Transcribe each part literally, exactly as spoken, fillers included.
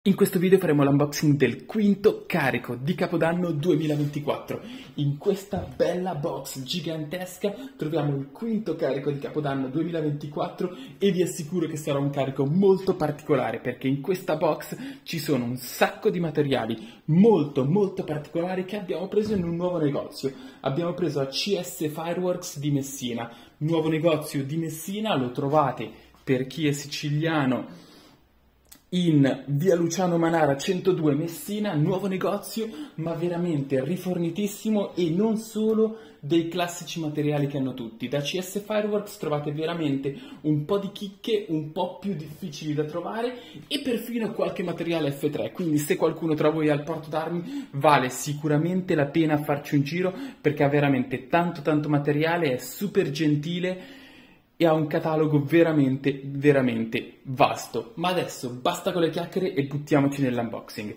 In questo video faremo l'unboxing del quinto carico di Capodanno duemilaventiquattro. In questa bella box gigantesca troviamo il quinto carico di Capodanno duemilaventiquattro e vi assicuro che sarà un carico molto particolare perché in questa box ci sono un sacco di materiali molto molto particolari che abbiamo preso in un nuovo negozio. Abbiamo preso a C S Fireworks di Messina, nuovo negozio di Messina, lo trovate per chi è siciliano in via Luciano Manara centodue Messina, nuovo negozio ma veramente rifornitissimo e non solo dei classici materiali che hanno tutti. Da C S Fireworks trovate veramente un po' di chicche un po' più difficili da trovare e perfino qualche materiale F tre, quindi se qualcuno tra voi ha il porto d'armi vale sicuramente la pena farci un giro perché ha veramente tanto tanto materiale, è super gentile e ha un catalogo veramente, veramente vasto. Ma adesso basta con le chiacchiere e buttiamoci nell'unboxing.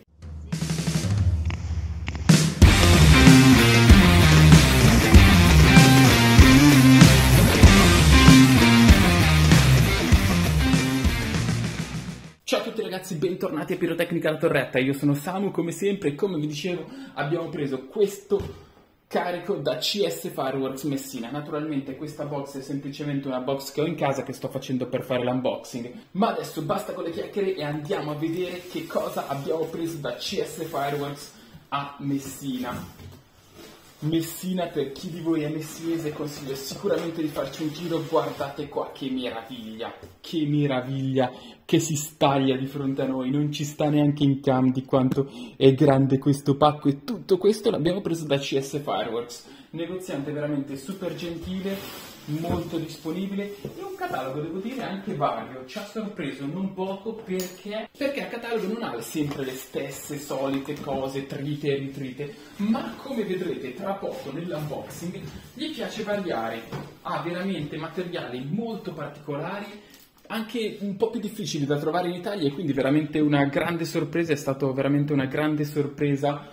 Ciao a tutti ragazzi, bentornati a Pirotecnica La Torretta. Io sono Samu, come sempre, e come vi dicevo abbiamo preso questo carico da C S Fireworks Messina. Naturalmente questa box è semplicemente una box che ho in casa che sto facendo per fare l'unboxing, ma adesso basta con le chiacchiere e andiamo a vedere che cosa abbiamo preso da C S Fireworks a Messina. Messina, per chi di voi è messinese, consiglio sicuramente di farci un giro. Guardate qua che meraviglia, che meraviglia che si staglia di fronte a noi, non ci sta neanche in cam di quanto è grande questo pacco e tutto questo l'abbiamo preso da C S Fireworks, negoziante veramente super gentile, molto disponibile e un catalogo devo dire anche vario. Ci ha sorpreso non poco perché, perché a catalogo non ha sempre le stesse solite cose trite e ritrite, ma come vedrete tra poco nell'unboxing gli piace variare, ha veramente materiali molto particolari, anche un po' più difficili da trovare in Italia, e quindi veramente una grande sorpresa, è stato veramente una grande sorpresa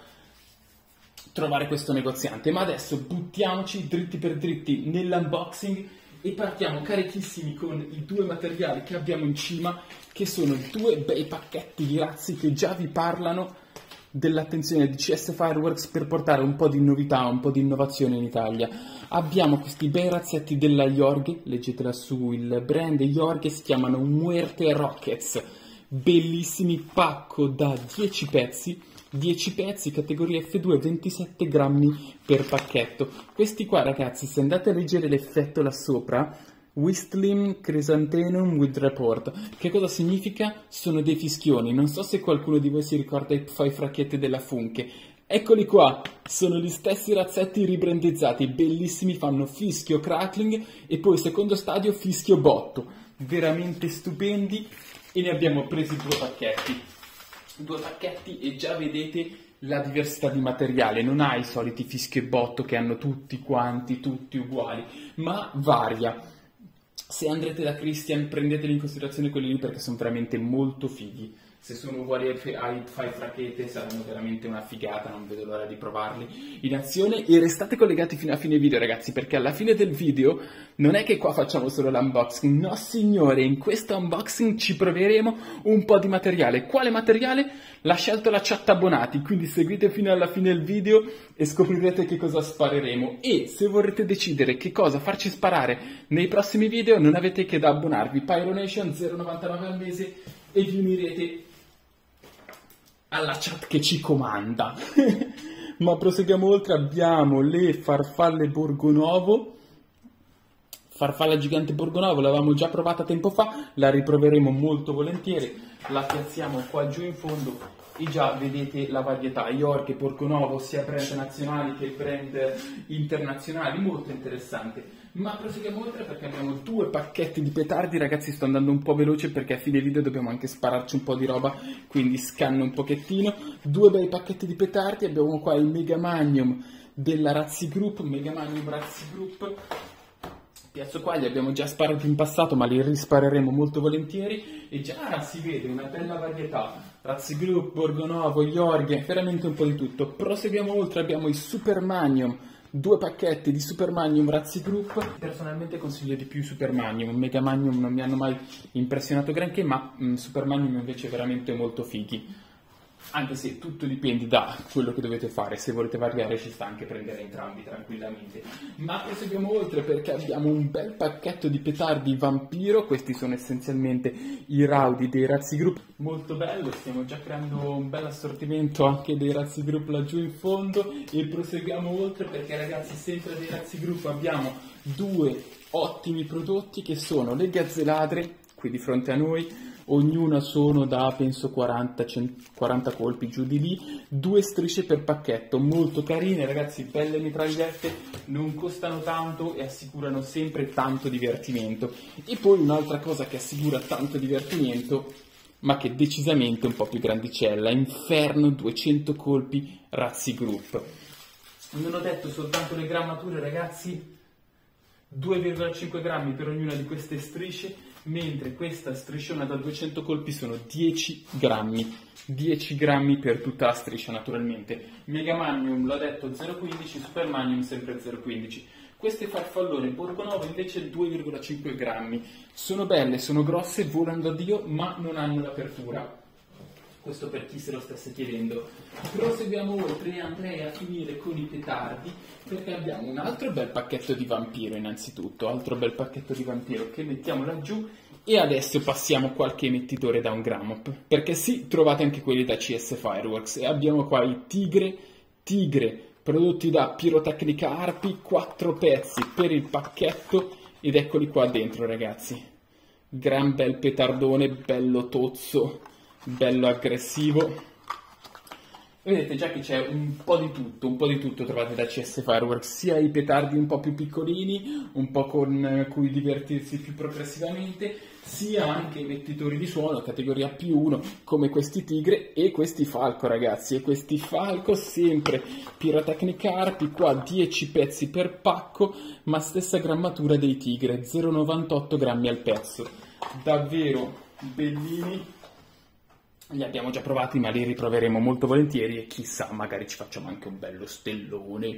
trovare questo negoziante. Ma adesso buttiamoci dritti per dritti nell'unboxing e partiamo carichissimi con i due materiali che abbiamo in cima, che sono due bei pacchetti di razzi che già vi parlano dell'attenzione di C S Fireworks per portare un po' di novità, un po' di innovazione in Italia. Abbiamo questi bei razzetti della Jorge, leggete lassù il brand Jorge, si chiamano Muerte Rockets, bellissimi, pacco da dieci pezzi, dieci pezzi, categoria F due, ventisette grammi per pacchetto. Questi qua ragazzi, se andate a leggere l'effetto là sopra, Whistling Chrysanthemum with Report, che cosa significa? Sono dei fischioni, non so se qualcuno di voi si ricorda i fai fracchette della Funke. Eccoli qua, sono gli stessi razzetti ribrandizzati, bellissimi, fanno fischio crackling e poi secondo stadio fischio botto, veramente stupendi, e ne abbiamo presi due pacchetti. Due pacchetti e già vedete la diversità di materiale, non ha i soliti fischio e botto che hanno tutti quanti, tutti uguali, ma varia. Se andrete da Christian prendeteli in considerazione quelli lì perché sono veramente molto fighi. Se sono uguali ai fai frachete saranno veramente una figata, non vedo l'ora di provarli in azione. E restate collegati fino a fine video ragazzi, perché alla fine del video non è che qua facciamo solo l'unboxing, no signore, in questo unboxing ci proveremo un po' di materiale. Quale materiale? L'ha scelto la chat abbonati, quindi seguite fino alla fine del video e scoprirete che cosa spareremo. E se vorrete decidere che cosa farci sparare nei prossimi video non avete che da abbonarvi, Pyronation zero virgola novantanove al mese, e vi unirete alla chat che ci comanda. Ma proseguiamo oltre, abbiamo le farfalle Borgonovo, farfalla gigante Borgonovo, l'avevamo già provata tempo fa, la riproveremo molto volentieri, la piazziamo qua giù in fondo e già vedete la varietà, Jorge, Borgonovo, sia brand nazionali che brand internazionali, molto interessante. Ma proseguiamo oltre perché abbiamo due pacchetti di petardi, ragazzi sto andando un po' veloce perché a fine video dobbiamo anche spararci un po' di roba, quindi scanno un pochettino. Due bei pacchetti di petardi, abbiamo qua il Mega Magnum della Razzi Group, Mega Magnum Razzi Group, piazzo qua, li abbiamo già sparati in passato ma li rispareremo molto volentieri e già si vede una bella varietà, Razzi Group, Borgonovo, Jorge, veramente un po' di tutto. Proseguiamo oltre, abbiamo i Super Magnum due pacchetti di Super Magnum Razzi Group. Personalmente consiglio di più Super Magnum, Mega Magnum non mi hanno mai impressionato granché, ma mh, Super Magnum invece è veramente molto fighi. Anche se tutto dipende da quello che dovete fare, se volete variare ci sta anche prendere entrambi tranquillamente. Ma proseguiamo oltre perché abbiamo un bel pacchetto di petardi Vampiro, questi sono essenzialmente i Rowdy dei Razzi Group, molto bello, stiamo già creando un bel assortimento anche dei Razzi Group laggiù in fondo e proseguiamo oltre perché ragazzi sempre dei Razzi Group abbiamo due ottimi prodotti che sono le gazzeladre qui di fronte a noi. Ognuna sono da penso quaranta, quaranta colpi giù di lì, due strisce per pacchetto, molto carine ragazzi, belle mitragliette, non costano tanto e assicurano sempre tanto divertimento. E poi un'altra cosa che assicura tanto divertimento, ma che decisamente è un po' più grandicella, Inferno duecento colpi Razzi Group. Non ho detto soltanto le grammature ragazzi, due virgola cinque grammi per ognuna di queste strisce, mentre questa strisciona da duecento colpi sono dieci grammi, dieci grammi per tutta la striscia naturalmente. Mega Magnum l'ho detto zero virgola quindici, Super Magnum sempre zero virgola quindici. Queste farfallone Borgonovo invece due virgola cinque grammi, sono belle, sono grosse, volano da Dio, ma non hanno l'apertura. Questo per chi se lo stesse chiedendo. Proseguiamo oltre e andrei a finire con i petardi perché abbiamo un altro bel pacchetto di Vampiro innanzitutto, altro bel pacchetto di Vampiro che mettiamo laggiù e adesso passiamo qualche emettitore da un grammo perché sì, trovate anche quelli da C S Fireworks e abbiamo qua i Tigre, Tigre prodotti da Pirotecnica Arpi, quattro pezzi per il pacchetto ed eccoli qua dentro ragazzi. Gran bel petardone, bello tozzo, bello aggressivo. Vedete già che c'è un po' di tutto, un po' di tutto trovate da C S Fireworks, sia i petardi un po' più piccolini, un po' con cui divertirsi più progressivamente, sia anche i mettitori di suono, categoria più uno, come questi Tigre e questi Falco ragazzi, e questi Falco sempre Pirotecnica Arpi, qua dieci pezzi per pacco, ma stessa grammatura dei Tigre, zero virgola novantotto grammi al pezzo, davvero bellini. Li abbiamo già provati ma li riproveremo molto volentieri e chissà magari ci facciamo anche un bello stellone.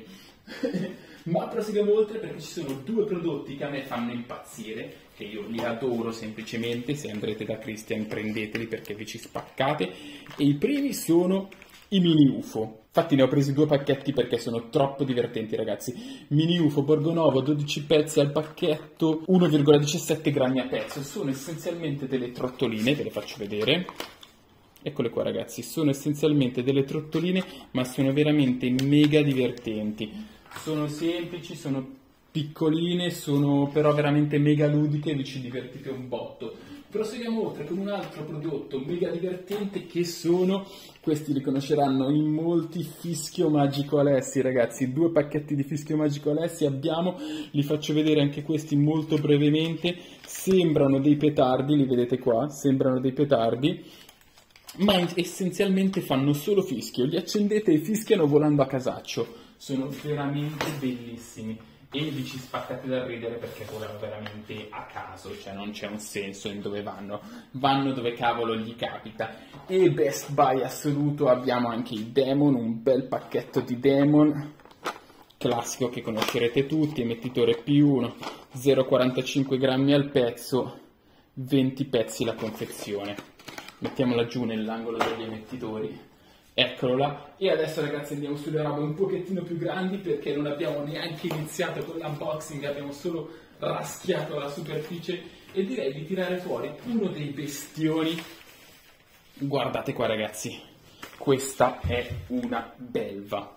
Ma proseguiamo oltre perché ci sono due prodotti che a me fanno impazzire, che io li adoro semplicemente, se andrete da Christian prendeteli perché vi ci spaccate, e i primi sono i mini U F O. Infatti ne ho presi due pacchetti perché sono troppo divertenti ragazzi. Mini U F O Borgonovo, dodici pezzi al pacchetto, uno virgola diciassette grammi a pezzo, sono essenzialmente delle trottoline, ve le faccio vedere. Eccole qua ragazzi, sono essenzialmente delle trottoline ma sono veramente mega divertenti, sono semplici, sono piccoline, sono però veramente mega ludiche, vi ci divertite un botto. Proseguiamo oltre con un altro prodotto mega divertente che sono, questi li conosceranno in molti, Fischio Magico Alessi ragazzi, due pacchetti di Fischio Magico Alessi abbiamo, li faccio vedere anche questi molto brevemente, sembrano dei petardi, li vedete qua, sembrano dei petardi, ma essenzialmente fanno solo fischio, li accendete e fischiano volando a casaccio, sono veramente bellissimi e vi ci spaccate da ridere perché volano veramente a caso, cioè non c'è un senso in dove vanno, vanno dove cavolo gli capita. E best buy assoluto abbiamo anche i Demon, un bel pacchetto di Demon, classico che conoscerete tutti, emettitore P uno, zero virgola quarantacinque grammi al pezzo, venti pezzi la confezione. Mettiamola giù nell'angolo degli emettitori, eccolo là. E adesso ragazzi andiamo sulle robe un pochettino più grandi perché non abbiamo neanche iniziato con l'unboxing, abbiamo solo raschiato la superficie e direi di tirare fuori uno dei bestioni. Guardate qua ragazzi, questa è una belva,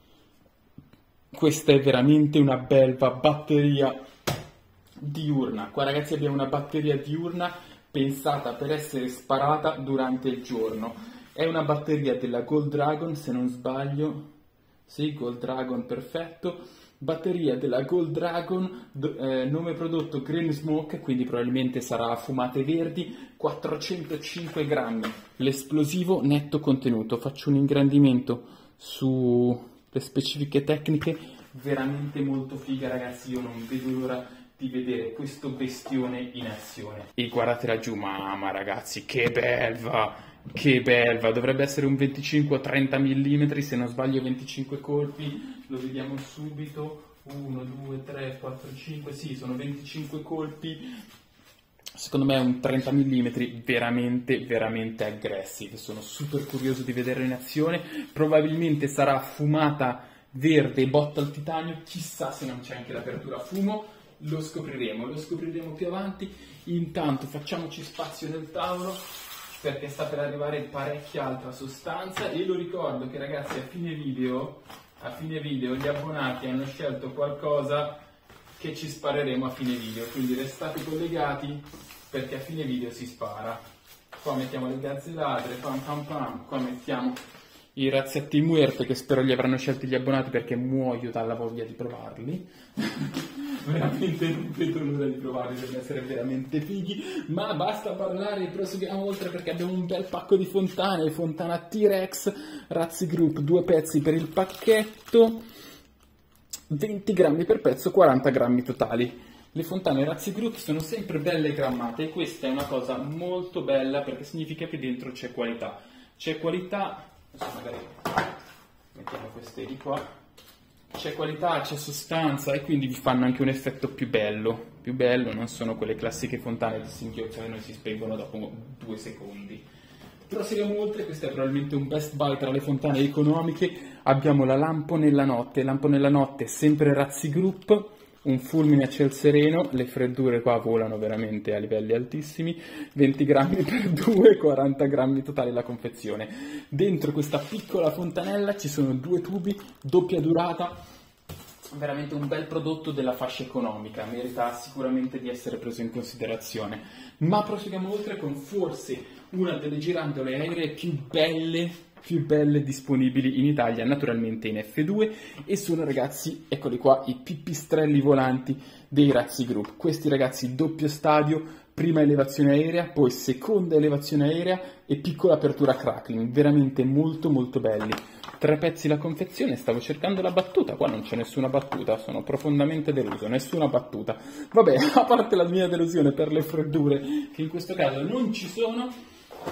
questa è veramente una belva, batteria diurna. Qua ragazzi abbiamo una batteria diurna pensata per essere sparata durante il giorno. È una batteria della Gold Dragon, se non sbaglio, sì, Gold Dragon, perfetto, batteria della Gold Dragon, eh, nome prodotto Green Smoke, quindi probabilmente sarà fumate verdi, quattrocentocinque grammi, l'esplosivo netto contenuto. Faccio un ingrandimento sulle specifiche tecniche, veramente molto figa ragazzi, io non vedo l'ora di vedere questo bestione in azione. E guardate laggiù, mamma ragazzi, che belva, Che belva, dovrebbe essere un venticinque o trenta millimetri, se non sbaglio venticinque colpi, lo vediamo subito, uno, due, tre, quattro, cinque, sì, sono venticinque colpi, secondo me è un trenta millimetri veramente, veramente aggressive, sono super curioso di vederlo in azione, probabilmente sarà fumata verde, botta al titanio, chissà se non c'è anche l'apertura a fumo, lo scopriremo, lo scopriremo più avanti, intanto facciamoci spazio nel tavolo, perché sta per arrivare parecchia altra sostanza e lo ricordo che ragazzi a fine video, a fine video gli abbonati hanno scelto qualcosa che ci spareremo a fine video, quindi restate collegati perché a fine video si spara. Qua mettiamo le gazze ladre, pam pam pam, qua mettiamo i razzetti muerte che spero li avranno scelti gli abbonati perché muoio dalla voglia di provarli. Veramente non vedo l'ora di provarli, devono essere veramente fighi, ma basta parlare, proseguiamo oltre perché abbiamo un bel pacco di fontane, fontana T-Rex, Razzi Group, due pezzi per il pacchetto, venti grammi per pezzo, quaranta grammi totali. Le fontane Razzi Group sono sempre belle grammate e questa è una cosa molto bella perché significa che dentro c'è qualità, c'è qualità, adesso magari mettiamo queste di qua, c'è qualità, c'è sostanza e quindi vi fanno anche un effetto più bello, più bello, non sono quelle classiche fontane di singhiozzo che noi si spengono dopo due secondi. Proseguiamo oltre, questo è probabilmente un best buy tra le fontane economiche, abbiamo la Lampo nella notte, Lampo nella notte sempre Razzi Group, un fulmine a ciel sereno, le freddure qua volano veramente a livelli altissimi, venti grammi per due, quaranta grammi totale la confezione. Dentro questa piccola fontanella ci sono due tubi, doppia durata, veramente un bel prodotto della fascia economica, merita sicuramente di essere preso in considerazione. Ma proseguiamo oltre con forse una delle girandole aeree più belle più belle disponibili in Italia, naturalmente in F due, e sono ragazzi, eccoli qua, i pipistrelli volanti dei Razzi Group. Questi ragazzi doppio stadio, prima elevazione aerea, poi seconda elevazione aerea e piccola apertura crackling, veramente molto molto belli. Tre pezzi la confezione, stavo cercando la battuta, qua non c'è nessuna battuta, sono profondamente deluso, nessuna battuta. Vabbè, a parte la mia delusione per le freddure, che in questo caso non ci sono,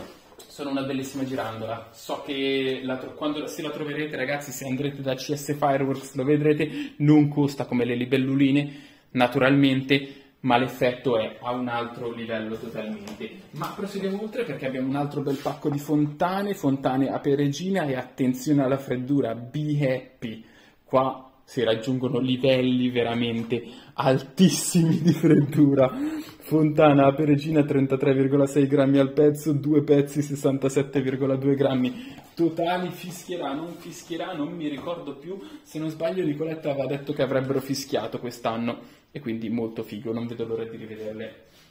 sono una bellissima girandola, so che la quando se la troverete ragazzi, se andrete da C S Fireworks lo vedrete, non costa come le libelluline naturalmente, ma l'effetto è a un altro livello totalmente. Ma proseguiamo oltre perché abbiamo un altro bel pacco di fontane, fontane a Peregina e attenzione alla freddura, be happy, qua si raggiungono livelli veramente altissimi di freddura. Fontana a Peregina trentatré virgola sei grammi al pezzo, due pezzi sessantasette virgola due grammi totali, fischierà, non fischierà, non mi ricordo più, se non sbaglio Nicoletta aveva detto che avrebbero fischiato quest'anno e quindi molto figo, non vedo l'ora di rivederle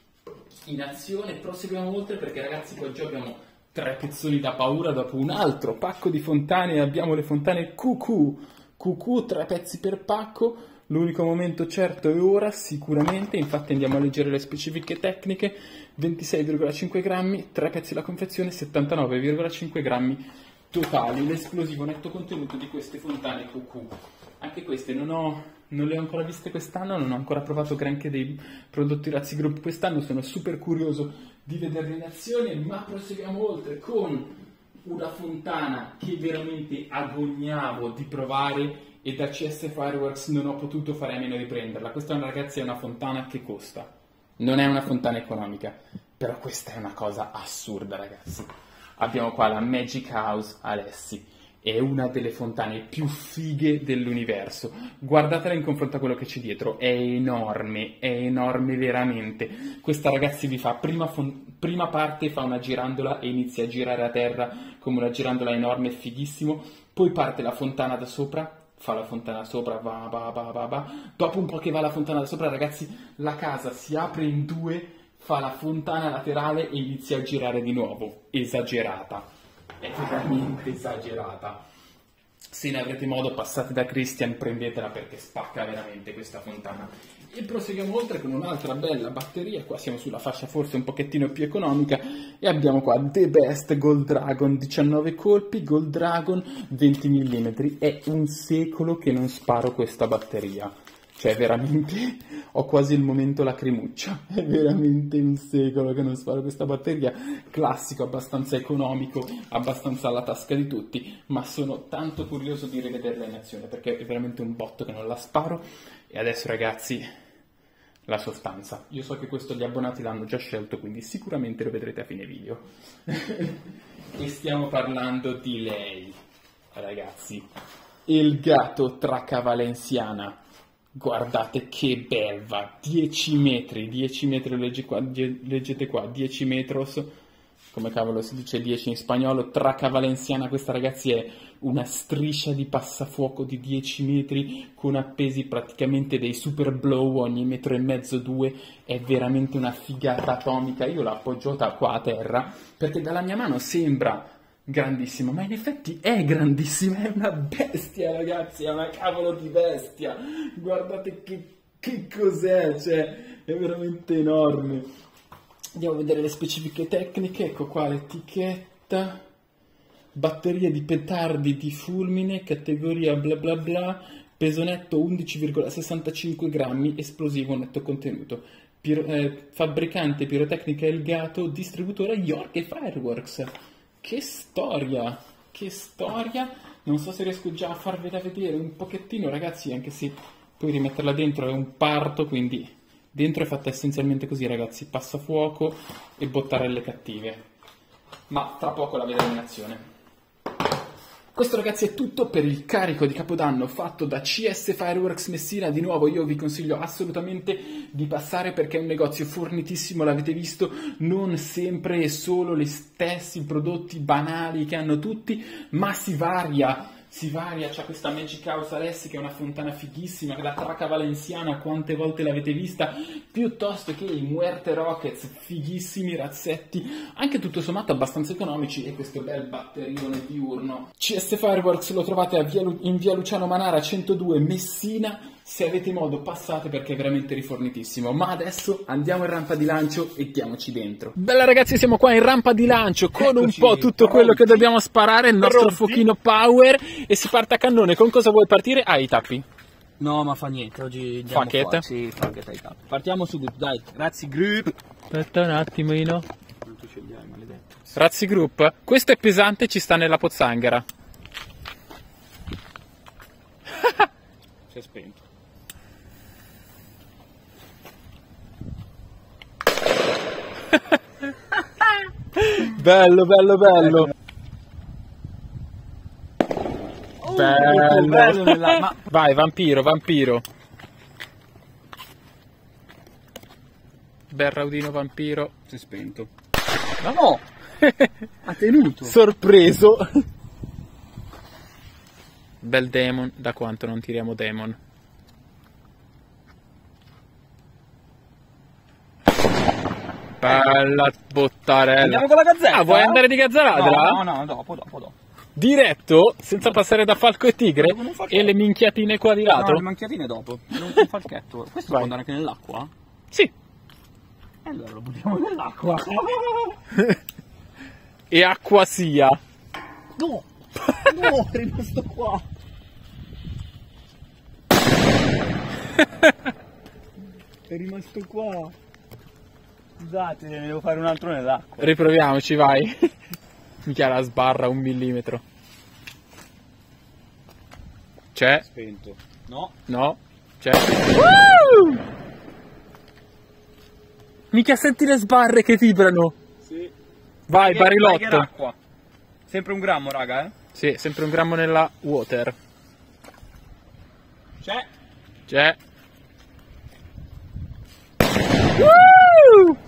in azione. Proseguiamo oltre perché ragazzi qua già abbiamo tre pezzoni da paura dopo un altro pacco di fontane, abbiamo le fontane Q Q, Q Q, tre pezzi per pacco. L'unico momento certo è ora, sicuramente, infatti andiamo a leggere le specifiche tecniche, ventisei virgola cinque grammi, tre pezzi la confezione, settantanove virgola cinque grammi totali, l'esplosivo netto contenuto di queste fontane Q Q. Anche queste non, ho, non le ho ancora viste quest'anno, non ho ancora provato granché dei prodotti Razzi Group quest'anno, sono super curioso di vederle in azione, ma proseguiamo oltre con una fontana che veramente agognavo di provare e da C S Fireworks non ho potuto fare a meno di prenderla. Questa ragazzi è una fontana che costa, non è una fontana economica, però questa è una cosa assurda ragazzi. Abbiamo qua la Magic House Alessi, è una delle fontane più fighe dell'universo, guardatela in confronto a quello che c'è dietro, è enorme, è enorme veramente. Questa ragazzi vi fa prima, prima parte, fa una girandola e inizia a girare a terra come una girandola enorme, fighissimo, poi parte la fontana da sopra, fa la fontana sopra, va, va, va, va, va. Dopo un po' che va la fontana da sopra, ragazzi, la casa si apre in due, fa la fontana laterale e inizia a girare di nuovo. Esagerata, è veramente esagerata. Se ne avrete modo, passate da Christian, prendetela perché spacca veramente questa fontana. E proseguiamo oltre con un'altra bella batteria, qua siamo sulla fascia forse un pochettino più economica e abbiamo qua The Best Gold Dragon, diciannove colpi, Gold Dragon, venti millimetri, è un secolo che non sparo questa batteria, Cioè veramente ho quasi il momento lacrimuccia, è veramente un secolo che non sparo questa batteria, classico, abbastanza economico, abbastanza alla tasca di tutti, ma sono tanto curioso di rivederla in azione perché è veramente un botto che non la sparo. E adesso ragazzi, la sostanza, io so che questo gli abbonati l'hanno già scelto, quindi sicuramente lo vedrete a fine video. E stiamo parlando di lei, ragazzi, Elgato Traca Valenciana. Guardate che belva, dieci metri, dieci metri, legge qua, leggete qua, dieci metros, come cavolo si dice dieci in spagnolo, Traca Valenciana. Questa ragazzi è una striscia di passafuoco di dieci metri con appesi praticamente dei super blow ogni metro e mezzo, due, è veramente una figata atomica. Io l'ho appoggiata qua a terra perché dalla mia mano sembra grandissima, ma in effetti è grandissima, è una bestia ragazzi, è una cavolo di bestia, guardate che, che cos'è, cioè è veramente enorme. Andiamo a vedere le specifiche tecniche, ecco qua l'etichetta, batteria di petardi di fulmine, categoria bla bla bla, peso netto undici virgola sessantacinque grammi, esplosivo netto contenuto, Piro, eh, fabbricante pirotecnica Elgato, distributore York e Fireworks. Che storia, che storia, non so se riesco già a farvela vedere un pochettino ragazzi, anche se poi rimetterla dentro è un parto, quindi dentro è fatta essenzialmente così ragazzi, passafuoco e bottarelle cattive, ma tra poco la vedremo in azione. Questo ragazzi è tutto per il carico di Capodanno fatto da C S Fireworks Messina. Di nuovo io vi consiglio assolutamente di passare perché è un negozio fornitissimo, l'avete visto, non sempre e solo gli stessi prodotti banali che hanno tutti, ma si varia. Si varia, c'è questa Magic House Alessi che è una fontana fighissima, la Traca Valenciana, quante volte l'avete vista, piuttosto che i Muerte Rockets, fighissimi razzetti, anche tutto sommato abbastanza economici, e questo bel batterione diurno. C S Fireworks lo trovate a via, in via Luciano Manara centodue Messina, se avete modo passate perché è veramente rifornitissimo. Ma adesso andiamo in rampa di lancio e diamoci dentro. Bella ragazzi, siamo qua in rampa di lancio con Eccoci, un po' tutto pronti. Quello che dobbiamo sparare, il nostro pronti. Fuochino power, e si parte a cannone. Con cosa vuoi partire? Ah, i tappi. No, ma fa niente, oggi andiamo Facchetta? Sì, facchetta ai tappi. Partiamo subito, dai, Razzi Group. Aspetta un attimino. Quanto ce li hai, maledetto? Razzi Group, questo è pesante, ci sta nella pozzanghera. Si è spento. Bello, bello, bello. Oh, bello. bello nella... Ma... Vai, vampiro, vampiro. Bel raudino vampiro. Si è spento. Ma no! Ha tenuto. Sorpreso. Bel demon. Da quanto non tiriamo demon? Bella bottarella. Andiamo con la gazzetta? Ah, vuoi andare di gazzaladra? No, no, no, dopo, dopo, dopo. Diretto? Senza passare da falco e tigre? E le minchiatine qua di lato? No, le minchiatine dopo. Non un falchetto. Questo può andare anche nell'acqua? Sì. E allora lo buttiamo nell'acqua. E acqua sia. No! No, è rimasto qua. È rimasto qua. Scusate, ne devo fare un altro nell'acqua. Riproviamoci, vai. Minchia, la sbarra un millimetro. C'è? Spento. No. No. C'è? Uh! Minchia, senti le sbarre che vibrano. Sì. Vai, Tiger, barilotto. Tiger acqua. Sempre un grammo, raga, eh? Sì, sempre un grammo nella water. C'è. C'è. Uh!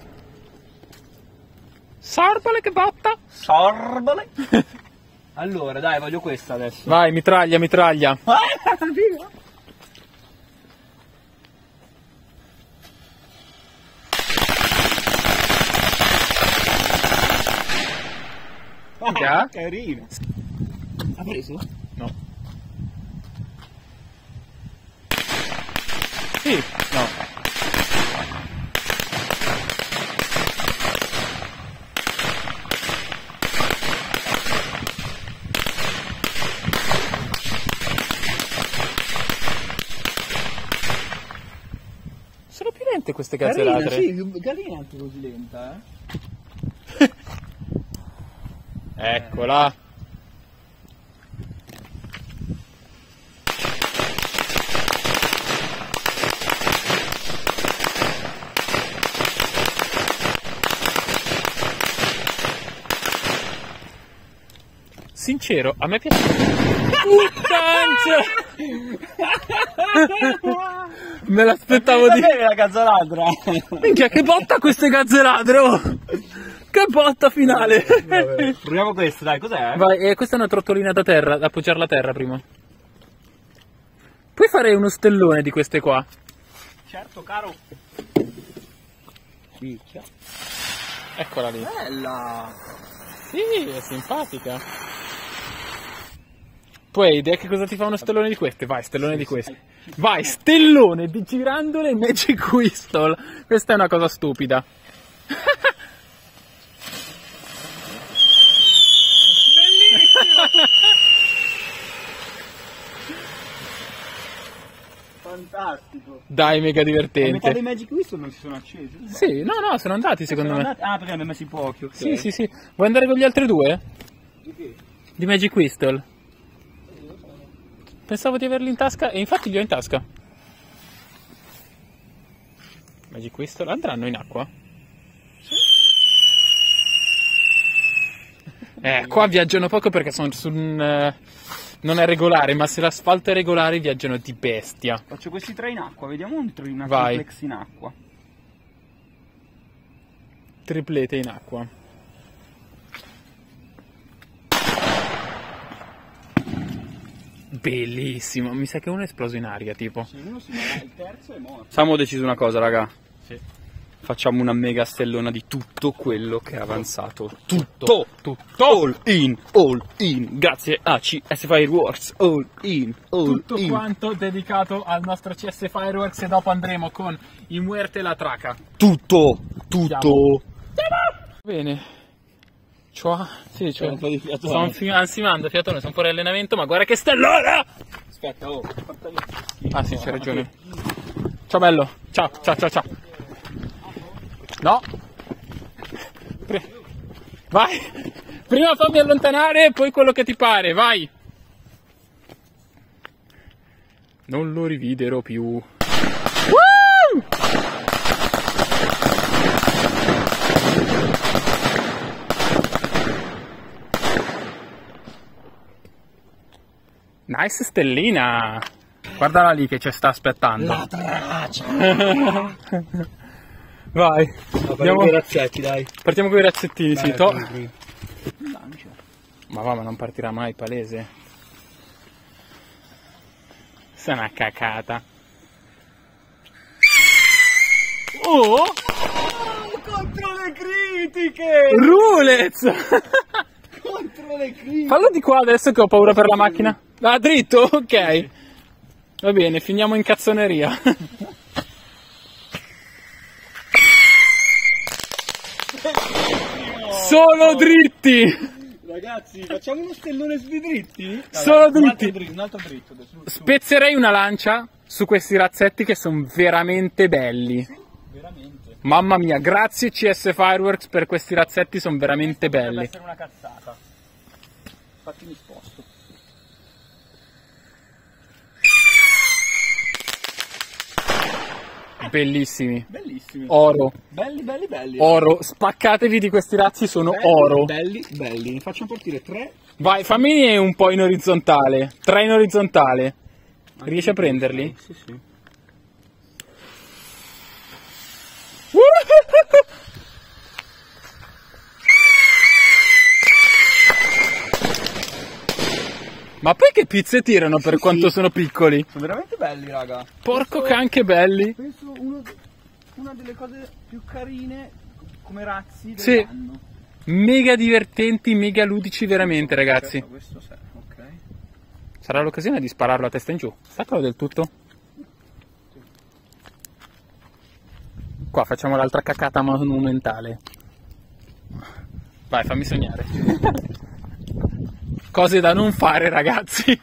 Sorbole che botta. Sorbole. Allora, dai, voglio questa adesso. Vai, mitraglia, mitraglia. Ah, carino. Ha preso? No. Sì, no. lente queste cazzellate. Sì, carina anche così lenta, eh. Eccola. Sincero, a me piace. Puttanza! Me l'aspettavo di... la cazzaladra! Minchia, che botta queste cazzaladre, oh! Che botta finale! Vabbè, proviamo questo, dai, cos'è? Vai, eh, questa è una trottolina da terra, da appoggiarla a terra prima. Puoi fare uno stellone di queste qua? Certo, caro. Picchia. Eccola lì. Bella! Sì, è simpatica. Tu hai idea che cosa ti fa uno stellone di queste? Vai, stellone sì, di queste. Sì. Vai, stellone di girandole Magic Whistle. Questa è una cosa stupida. Bellissimo! Fantastico! Dai, mega divertente. A metà dei Magic Whistle non si sono accesi? Sì, no, no, sono andati secondo sono me. Andati? Ah, perché ne abbiamo messi pochi, ok. Sì, sì, sì. Vuoi andare con gli altri due? Di che? Di Magic Whistle. Pensavo di averli in tasca e infatti li ho in tasca. Magic Whistle andranno in acqua? Sì. Eh, qua viaggiano poco perché sono su un... Uh, non è regolare, ma se l'asfalto è regolare viaggiano di bestia. Faccio questi tre in acqua, vediamo un tri- una Vai. triplex in acqua. Triplete in acqua. Bellissimo, mi sa che uno è esploso in aria, tipo. Sì, uno si muore, il terzo è morto. Siamo deciso una cosa, raga. Sì. Facciamo una mega stellona di tutto quello che è avanzato. Tutto, tutto. All in, all in. Grazie a C S Fireworks. All in, all Tutto in. quanto dedicato al nostro C S Fireworks e dopo andremo con i Muerte e la Traca. Tutto, tutto. Bene. Ciao. Sì, cioè, un po' di fiatone. sto ansimando, fiatone, sono fuori allenamento, ma guarda che stellona! Aspetta, oh, portali. Ah sì, c'hai ragione. Ciao bello, ciao, ciao, ciao, ciao. No. Pre- vai. Prima fammi allontanare, poi quello che ti pare, vai. Non lo rividerò più. Woo! Nice stellina. Guardala lì che ci sta aspettando. La traccia! Vai. Andiamo con i razzetti, dai. Partiamo con i razzettini, sì. To- Lancia. ma va, ma non partirà mai, palese. Sei una cacata. Oh! Oh, contro le critiche! Rulez! Contro le critiche! Fallo di qua adesso che ho paura per la macchina. Ah, dritto? Ok. Va bene, finiamo in cazzoneria. Solo dritti! Ragazzi, facciamo uno stellone sui dritti? Solo Vabbè, un altro dritti. dritto, un altro dritto. Su, su. Spezzerei una lancia su questi razzetti che sono veramente belli. Sì, veramente. Mamma mia, grazie C S Fireworks per questi razzetti, sono veramente Deve belli. essere una cazzata. Infatti mi sposto. Bellissimi. Bellissimi. Oro. Belli, belli, belli. Oro. Spaccatevi di questi razzi, sono belli, oro. Belli, belli. Ne facciamo partire tre. Vai, fammi un po' in orizzontale. Tre in orizzontale. Riesci a prenderli? Sì, sì. Ma poi che pizze tirano per Sì, quanto sì. sono piccoli? Sono veramente belli, raga. Porco Penso- can che belli. Penso uno, una delle cose più carine come razzi Sì. dell'anno. Mega divertenti, mega ludici veramente, ragazzi. Questo sì, ok. Sarà l'occasione di spararlo a testa in giù. Staccalo del tutto. Qua facciamo l'altra cacata monumentale. Vai, fammi sognare. Cose da non fare, ragazzi.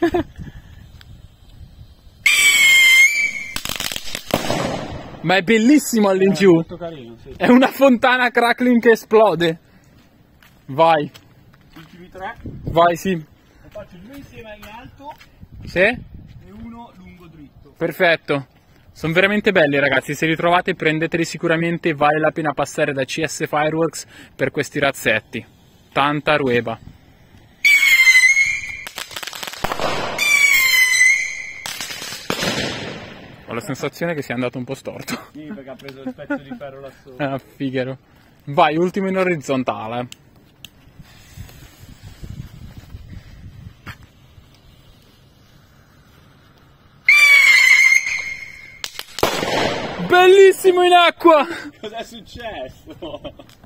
Ma è bellissimo all'ingiù. È molto carino, sì. È una fontana crackling che esplode. Vai. Ultimi tre. Vai, sì. Ne faccio due insieme in alto Sì? e uno lungo dritto. Perfetto. Sono veramente belli, ragazzi. Se li trovate, prendeteli sicuramente. Vale la pena passare da C S Fireworks per questi razzetti. Tanta rueba. Ho la sensazione che sia andato un po' storto. Sì, perché ha preso il pezzo di ferro là sopra. Ah, figaro. Vai, ultimo in orizzontale. Bellissimo in acqua! Cos'è successo?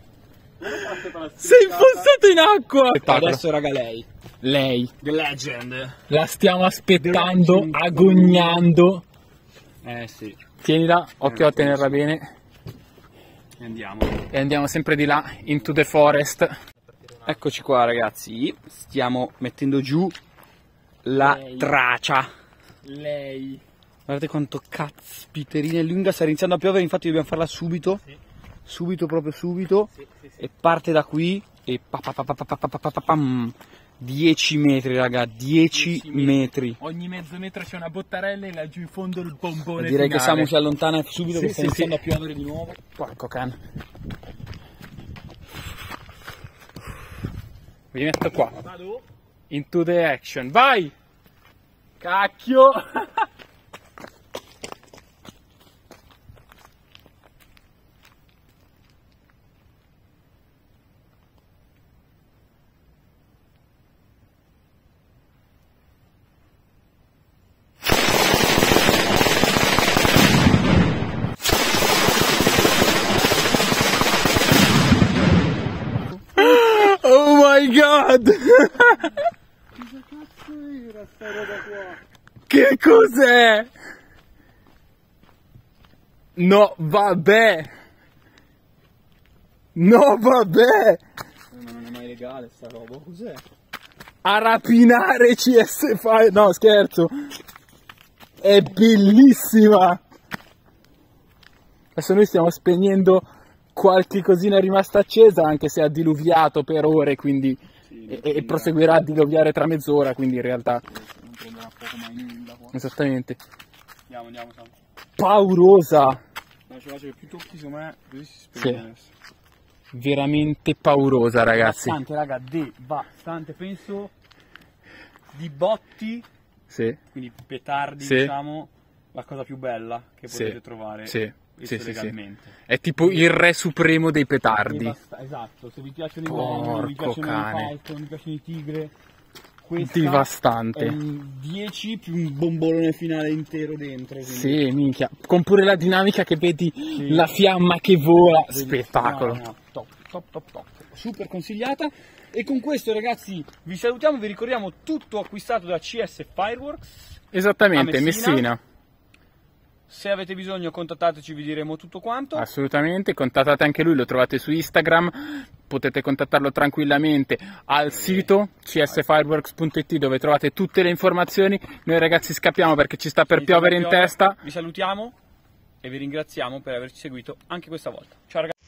Sei fossato in acqua! Adesso raga lei. Lei. The Legend. La stiamo aspettando, agognando. Eh sì. Tienila, occhio a tenerla bene. E andiamo. E andiamo sempre di là, into the forest. Eccoci qua ragazzi, stiamo mettendo giù la Lei. traccia. Lei. Guardate quanto caspiterina è lunga, sta iniziando a piovere, infatti dobbiamo farla subito. Sì. Subito, proprio subito. Sì, sì, sì. E parte da qui e pa pa pa pa pa pa pa pa pa pam. dieci metri raga, dieci metri. Ogni mezzo metro c'è una bottarella e laggiù in fondo il bombone Direi finale. che Samu si allontana subito Sì, che sta sì, iniziando sì. a piovere di nuovo. Porco cane. Vi metto qua. Vado? Into the action. Vai! Cacchio! Oh my god! Cosa cazzo era sta roba qua? Che cos'è? No, vabbè! No, vabbè! Ma non è mai legale sta roba, cos'è? A rapinare C S Fire. No, scherzo. È bellissima. Adesso noi stiamo spegnendo qualche cosina rimasta accesa, anche se ha diluviato per ore, quindi Sì, e, e proseguirà a diluviare tra mezz'ora, quindi in realtà non prenderà poco mai nulla qua. esattamente. Andiamo, andiamo, Samu. Paurosa, No, ci faccio che più tocchi secondo me, così si spegne Sì. adesso. veramente paurosa, ragazzi. Devastante, raga, devastante, penso di botti, Sì, quindi petardi, Sì. diciamo, la cosa più bella che Sì. potete trovare sì, visto sì, sì, sì. legalmente. È tipo il re supremo dei petardi. Devasta- esatto, se vi piacciono i Porco uomini, vi piacciono cane. i falcon, vi piacciono i tigre, questa Devastante. è un dieci più un bombolone finale intero dentro. quindi- Sì, minchia. Con pure la dinamica che vedi la fiamma che vola. Spettacolo. No, no, top, top, top, top. Super consigliata. E con questo ragazzi vi salutiamo, vi ricordiamo tutto acquistato da C S Fireworks. Esattamente, a Messina. Messina. Se avete bisogno contattateci, vi diremo tutto quanto. Assolutamente, contattate anche lui, lo trovate su Instagram, potete contattarlo tranquillamente al sito c s fireworks punto i t dove trovate tutte le informazioni. Noi ragazzi scappiamo perché ci sta per Inizia piovere in piovere. testa. Vi salutiamo e vi ringraziamo per averci seguito anche questa volta. Ciao ragazzi.